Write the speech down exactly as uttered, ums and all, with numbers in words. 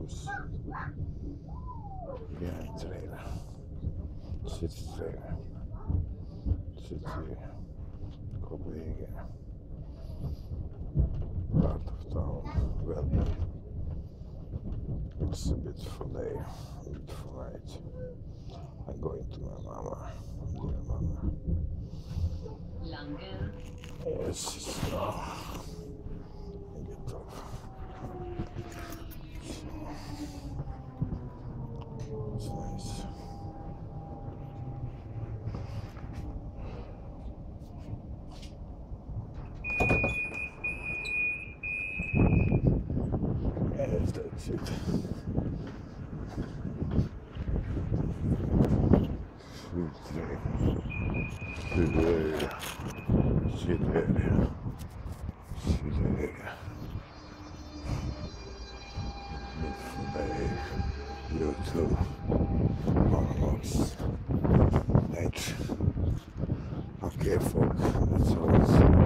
house behind trailer, city trailer, city Copenhagen, part of town, well done. It's a beautiful day, a beautiful night. I'm going to my mama, dear mama. Yes, it's now a bit of so it's nice. Yes, that's it. Sideria, Sideria, Sideria. Beautiful day, beautiful animals, nature. Okay, folks, that's all.